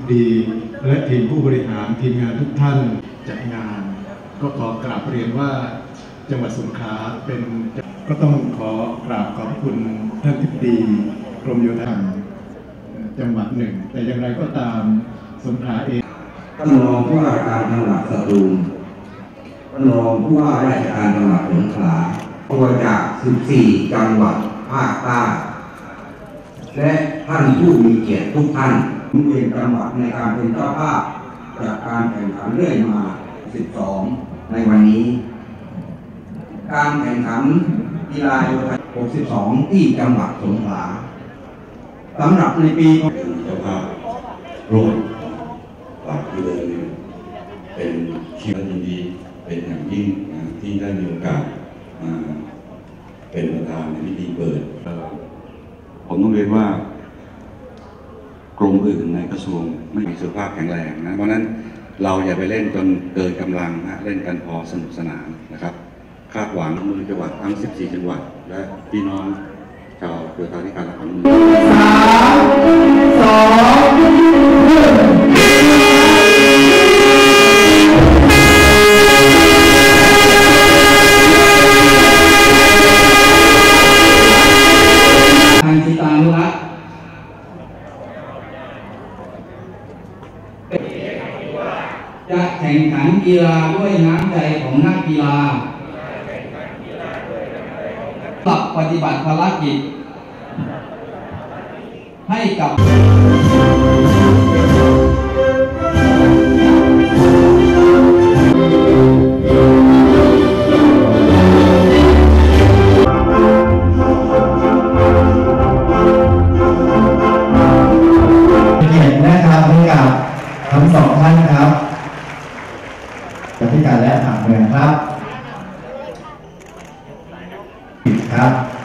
ดีและทีมผู้บริหารทีมงานทุกท่านจัดงานก็ขอกราบเรียนว่าจังหวัดสงขลาก็ต้องขอกราบขอบคุณท่านทิบดีกรมโยธาจังหวัดหนึ่งแต่อย่างไรก็ตามสงขลาเองท่านรองผู้ว่าการจังหวัดสตูลท่านรองผู้ว่าราชการจังหวัดสงขลาตัวจาก14จังหวัดภาคใต้และท่านผู้มีเกียรติทุกท่านเป็นจังหวัดในการเป็นเจ้าภาพจากการแข่งขันเรื่อยมา12ในวันนี้การแข่งขันกีฬาโยธา62ที่จังหวัดสงขลาสำหรับในปีเป็นเจ้าภาพร่วมหลักเลยเป็นที่ยินดีเป็นอย่างยิ่งที่ได้มีโอกาสเป็นประธานในพิธีเปิดผมต้องเรียนว่ากรมอื่นในกระทรวงไม่มีสุขภาพแข็งแรงนะเพราะนั้นเราอย่าไปเล่นจนเกินกำลังนะเล่นกันพอสนุกสนานนะครับคาดหวังมือจังหวัดทั้ง14จังหวัดและพี่น้องชาวเครือข่ายที่การละครมือทางจิตานุรักษ์จะแข่งขันกีฬาด้วยน้ำใจของนักกีฬาปฏิบัติภารกิจให้กับนะครับให้กับทั้งสองท่านครับพิการและผังเมืองครับ